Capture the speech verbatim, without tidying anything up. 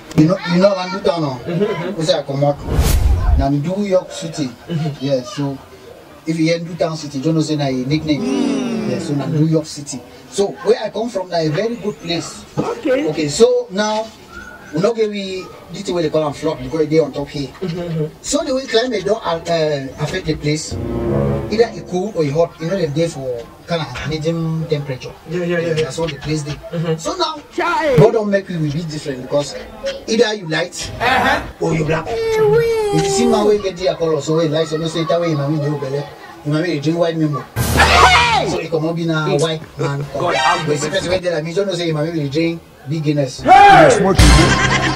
You know, you know Ndu Town now. We say I come out. Now Ndu York City. Mm-hmm. Yeah, so if you hear Ndu Town City, you don't know say na a nickname. Mm. Yeah, so now Ndu York City. So where I come from, na a very good place. Okay. Okay, so now we not get we this is where they call them flood because they on top here. Mm-hmm. So the way climate don't uh, affect the place. Either it cool or it hot. You know they're there for kind of medium temperature. Yeah, yeah, yeah. That's what the place did. Mm-hmm. So now, God don't make you be different because either you light uh-huh. or you black. Mm-hmm. If you see my way get the color, so light, so no say that way you might be belly. You might be drink white memo. So it come up in a white man. But if you say that, I mean, you don't say you might be drink beginners. Hey!